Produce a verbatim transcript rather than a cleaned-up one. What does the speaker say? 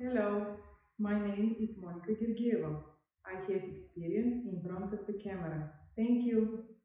Hello, my name is Monica Gergieva. I have experience in front of the camera. Thank you.